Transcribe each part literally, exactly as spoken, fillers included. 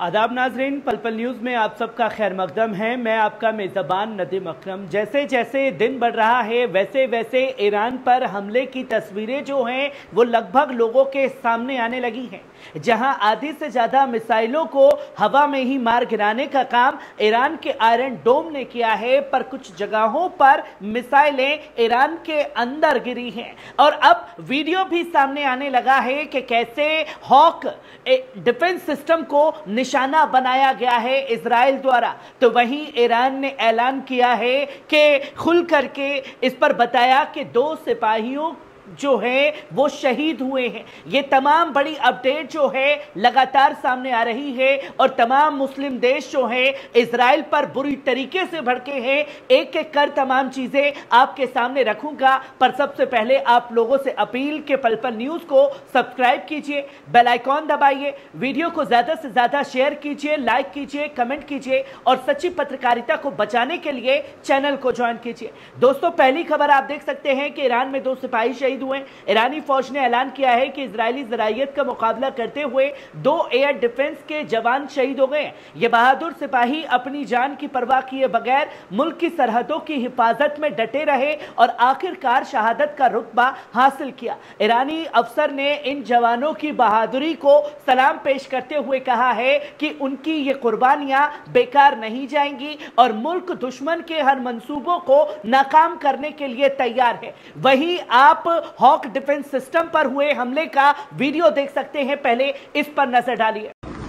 आदाब नाजरीन, पल पल न्यूज़ में आप सबका खैर मकदम है। मैं आपका मेज़बान नदीम अकरम। जैसे जैसे दिन बढ़ रहा है वैसे वैसे ईरान पर हमले की तस्वीरें जो हैं वो लगभग लोगों के सामने आने लगी हैं। जहां आधी से ज़्यादा मिसाइलों को हवा में ही मार गिराने का काम ईरान के आयरन डोम ने किया है, पर कुछ जगहों पर मिसाइलें ईरान के अंदर गिरी हैं। और अब वीडियो भी सामने आने लगा है कि कैसे हॉक डिफेंस सिस्टम को निशाना बनाया गया है इजराइल द्वारा। तो वहीं ईरान ने ऐलान किया है कि खुल करके इस पर बताया कि दो सिपाहियों जो है वो शहीद हुए हैं। ये तमाम बड़ी अपडेट जो है लगातार सामने आ रही है और तमाम मुस्लिम देश जो है इजराइल पर बुरी तरीके से भड़के हैं। एक एक कर तमाम चीजें आपके सामने रखूंगा, पर सबसे पहले आप लोगों से अपील के पल पल न्यूज को सब्सक्राइब कीजिए, बेल आइकॉन दबाइए, वीडियो को ज्यादा से ज्यादा शेयर कीजिए, लाइक कीजिए, कमेंट कीजिए और सच्ची पत्रकारिता को बचाने के लिए चैनल को ज्वाइन कीजिए। दोस्तों, पहली खबर आप देख सकते हैं कि ईरान में दो सिपाही शहीद हुए। ईरानी फौज ने ऐलान किया है कि इजरायली ज़राइयत का मुकाबला करते हुए दो एयर डिफेंस के जवान शहीद हो गए। ये बहादुर सिपाही अपनी जान की परवाह किए बगैर मुल्क की सरहदों की हिफाजत में डटे रहे और आखिरकार शहादत का रुतबा हासिल किया। ईरानी अफसर ने इन जवानों की बहादुरी को सलाम पेश करते हुए कहा है कि उनकी ये कुर्बानियां बेकार नहीं जाएंगी और मुल्क दुश्मन के हर मंसूबों को नाकाम करने के लिए तैयार है। वहीं आप हॉक डिफेंस सिस्टम पर हुए हमले का वीडियो देख सकते हैं, पहले इस पर नजर डालिए।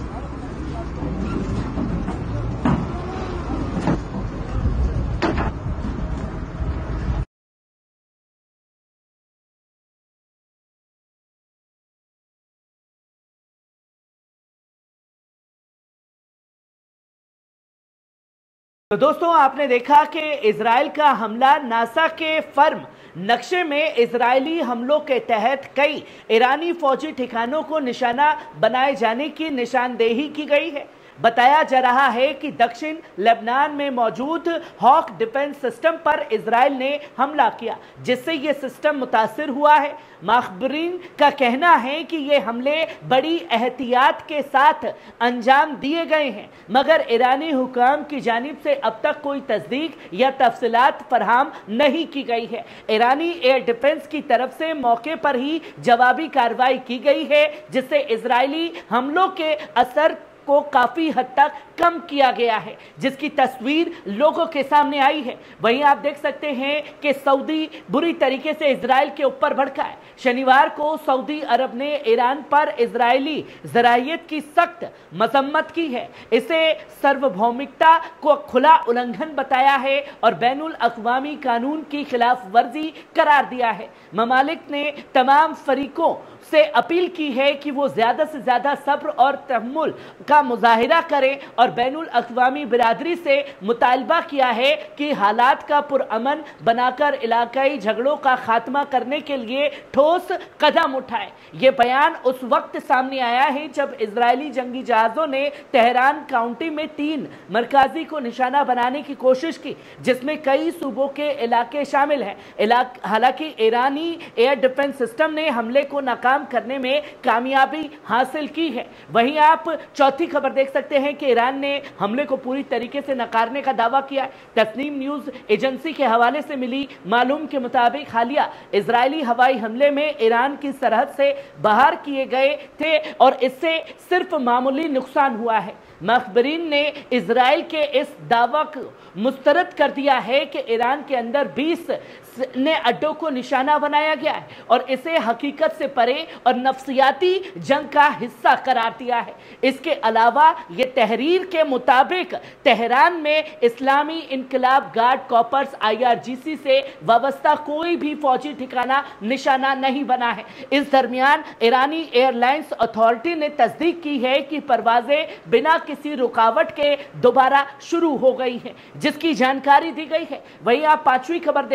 तो दोस्तों, आपने देखा कि इजराइल का हमला नासा के फर्म नक्शे में इजरायली हमलों के तहत कई ईरानी फौजी ठिकानों को निशाना बनाए जाने की निशानदेही की गई है। बताया जा रहा है कि दक्षिण लेबनान में मौजूद हॉक डिफेंस सिस्टम पर इजराइल ने हमला किया, जिससे यह सिस्टम मुतासिर हुआ है। माखबरीन का कहना है कि ये हमले बड़ी एहतियात के साथ अंजाम दिए गए हैं, मगर ईरानी हुकाम की जानिब से अब तक कोई तस्दीक या तफसीलात फरहम नहीं की गई है। ईरानी एयर डिफेंस की तरफ से मौके पर ही जवाबी कार्रवाई की गई है, जिससे इजरायली हमलों के असर को काफी हद तक कम किया गया है, जिसकी तस्वीर लोगों के सामने आई है। वहीं आप देख सकते हैं कि सऊदी बुरी तरीके से इजराइल के ऊपर भड़का है। शनिवार को सऊदी अरब ने ईरान पर इजरायली ज़राइयत की सख्त मजम्मत की है, इसे सार्वभौमिकता को खुला उल्लंघन बताया है और बैनुल अक़वामी कानून की खिलाफ वर्जी करार दिया है। ममालिक ने तमाम फरीकों से अपील की है कि वो ज्यादा से ज्यादा सब्र और तहम्मुल का मुजाहिरा करें और बैनुल अक़वामी बिरादरी से मुतालबा किया है कि हालात का पुरअमन बनाकर इलाकाई झगड़ों का खात्मा करने के लिए ठोस कदम उठाए। ये बयान उस वक्त सामने आया है जब इजरायली जंगी जहाज़ों ने तेहरान काउंटी में तीन मरकाजी को निशाना बनाने की कोशिश की, जिसमें कई सूबों के इलाके शामिल हैं। हालांकि ईरानी एयर डिफेंस सिस्टम ने हमले को नाकाम करने में कामयाबी हासिल की है। वहीं आप चौथी खबर देख सकते हैं कि ईरान ने हमले को पूरी तरीके से नकारने का दावा किया है। तस्नीम न्यूज एजेंसी के हवाले से मिली मालूम के मुताबिक हालिया इजरायली हवाई हमले में ईरान की सरहद से बाहर किए गए थे और इससे सिर्फ मामूली नुकसान हुआ है। मखबरीन ने इजराइल के इस दावा को मुस्तरद कर दिया है कि ईरान के अंदर बीस ने अड्डों को निशाना बनाया गया है और इसे हकीकत से परे और नफ्सियाती जंग का हिस्सा करार दिया है। इसके अलावा ये तहरीर के मुताबिक तेहरान में इस्लामी इनकलाब guard corps I R G C से वाबस्ता कोई भी फौजी ठिकाना निशाना नहीं बना है। इस दरमियान ईरानी एयरलाइंस अथॉरिटी ने तस्दीक की है कि परवाजें बिना किसी रुकावट के दोबारा शुरू हो गई हैं, जिसकी जानकारी दी गई है। वहीं आप पांचवी खबर देख सकते हैं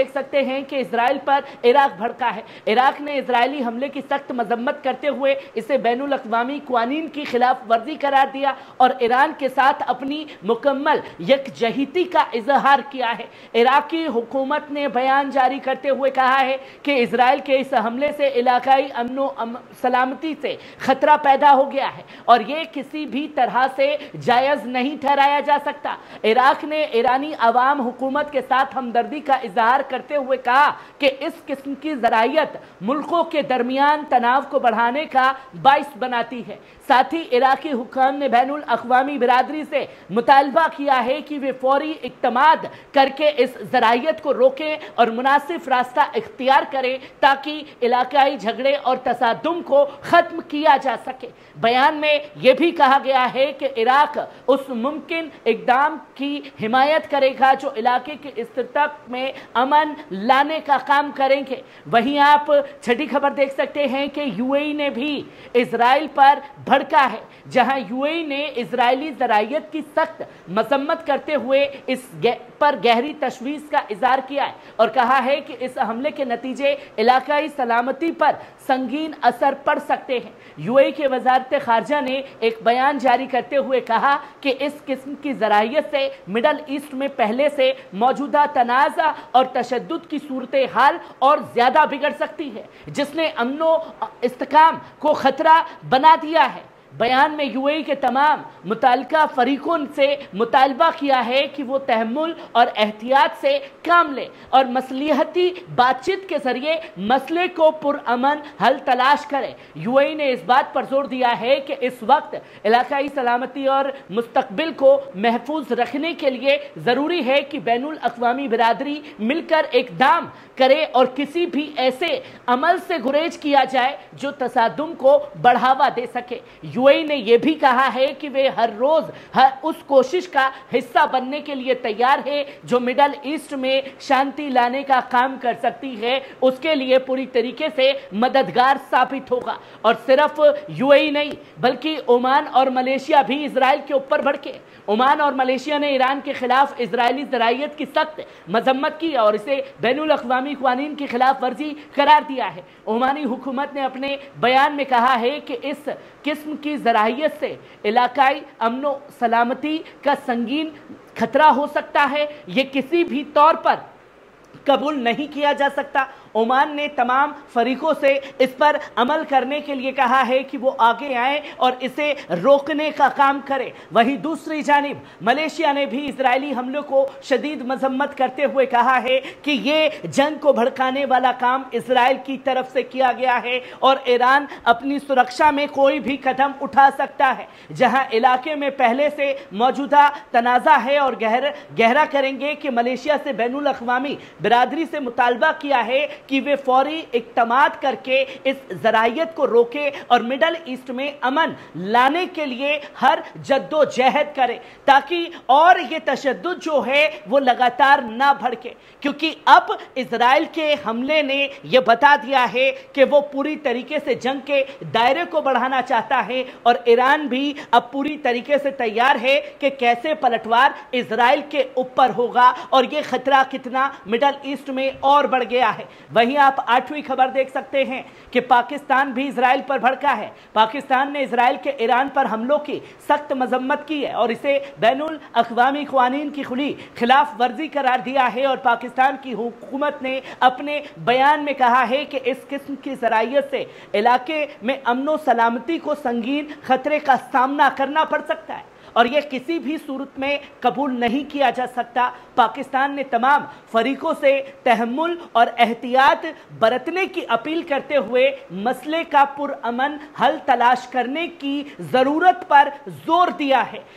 हैं कि इजराइल पर इराक भड़का है। इराक ने इजरायली हमले की सख्त मजम्मत करते हुए इसे बैनुल अक़वामी क़वानीन की खिलाफ वर्जी करार दिया और ईरान के साथ अपनी मुकम्मल यकजहती का इजहार किया है। इराकी हुकूमत ने बयान जारी करते हुए कहा है कि इजराइल के इस हमले से इलाकाई अमनो अम, सलामती से खतरा पैदा हो गया है और ये किसी भी तरह से जायज़ नहीं ठहराया जा सकता। इराक ने ईरानी अवाम हुकूमत के साथ हमदर्दी का इजहार करते हुए कहा कि इस किस्म की ज़राइयत मुल्कों के दरमियान तनाव को बढ़ाने का बाइस बनाती है। साथ ही इराकी हुक्काम ने बैनुल अक़वामी बिरादरी से मुतालबा किया है कि वे फौरी इक़्तिमाद करके इस ज़राइयत को रोकें और मुनासिब रास्ता इख्तियार करें ताकि इलाकाई झगड़े और तसादुम को ख़त्म किया जा सके। बयान में यह भी कहा गया है कि इराक उस मुमकिन इक़दाम की हिमायत करेगा जो इलाके की स्थिरता में अमन लाने का काम करेंगे। वहीं आप छठी खबर देख सकते हैं कि यूएई ने भी इजराइल पर भड़का है, जहां यूएई ने इजरायली ज़राइयत की सख्त मजम्मत करते हुए इस पर गहरी तशवीश का इजहार किया है और कहा है कि इस हमले के नतीजे इलाकाई सलामती पर संगीन असर पड़ सकते हैं। यूएई के वज़ारत ख़ारजा ने एक बयान जारी करते हुए कहा कि इस किस्म की ज़राइयत से मिडल ईस्ट में पहले से मौजूदा तनाज़ा और तशद्दुद की सूरत हाल और ज़्यादा बिगड़ सकती है, जिसने अमनो इस्तेकाम को ख़तरा बना दिया है। बयान में यूएई के तमाम मुताल्लिका फरीकों से मुतालबा किया है कि वो तहम्मुल और एहतियात से काम लें और मसलिहती बातचीत के जरिए मसले को पुरअमन हल तलाश करें। यूएई ने इस बात पर जोर दिया है कि इस वक्त इलाकाई सलामती और मुस्तकबिल को महफूज रखने के लिए ज़रूरी है कि बैनुल अक़वामी बिरादरी मिलकर इक़दाम करे और किसी भी ऐसे अमल से गुरेज किया जाए जो तसादुम को बढ़ावा दे सके। यूएई ने यह भी कहा है कि वे हर रोज हर उस कोशिश का हिस्सा बनने के लिए तैयार है जो मिडल ईस्ट में शांति लाने का काम कर सकती है, उसके लिए पूरी तरीके से मददगार साबित होगा। और सिर्फ यूएई नहीं बल्कि ओमान और मलेशिया भी इजराइल के ऊपर भड़के। ओमान और मलेशिया ने ईरान के खिलाफ इजरायली ज़राइयत की सख्त मजम्मत की और इसे बैनुल अक़वामी क़वानीन की खिलाफ वर्जी करार दिया है। ओमानी हुकूमत ने अपने बयान में कहा है कि इस किस्म की ज़राइयत से इलाकाई अमनो सलामती का संगीन खतरा हो सकता है, ये किसी भी तौर पर कबूल नहीं किया जा सकता। ओमान ने तमाम फरीकों से इस पर अमल करने के लिए कहा है कि वो आगे आए और इसे रोकने का काम करें। वहीं दूसरी जानिब मलेशिया ने भी इजरायली हमलों को शदीद मजम्मत करते हुए कहा है कि ये जंग को भड़काने वाला काम इजराइल की तरफ से किया गया है और ईरान अपनी सुरक्षा में कोई भी कदम उठा सकता है। जहां इलाके में पहले से मौजूदा तनाज़ा है और गहर गहरा करेंगे कि मलेशिया से बैनुल अक़वामी बिरादरी से मुतालबा किया है कि वे फौरी इक़्तिमाद करके इस ज़राइयत को रोके और मिडल ईस्ट में अमन लाने के लिए हर जद्दोजहद करें ताकि और ये तशद्दुद जो है वो लगातार ना भड़के, क्योंकि अब इजराइल के हमले ने यह बता दिया है कि वो पूरी तरीके से जंग के दायरे को बढ़ाना चाहता है और ईरान भी अब पूरी तरीके से तैयार है कि कैसे पलटवार इजराइल के ऊपर होगा और ये खतरा कितना मिडल ईस्ट में और बढ़ गया है। वहीं आप आठवीं खबर देख सकते हैं कि पाकिस्तान भी इजराइल पर भड़का है। पाकिस्तान ने इजराइल के ईरान पर हमलों की सख्त मजम्मत की है और इसे बैनुल अक़वामी क़वानीन की खुली खिलाफ वर्जी करार दिया है और पाकिस्तान की हुकूमत ने अपने बयान में कहा है कि इस किस्म की ज़राइयत से इलाके में अमनो सलामती को संगीन खतरे का सामना करना पड़ सकता है और यह किसी भी सूरत में कबूल नहीं किया जा सकता। पाकिस्तान ने तमाम फरीकों से तहम्मुल और एहतियात बरतने की अपील करते हुए मसले का पुरअमन हल तलाश करने की ज़रूरत पर जोर दिया है।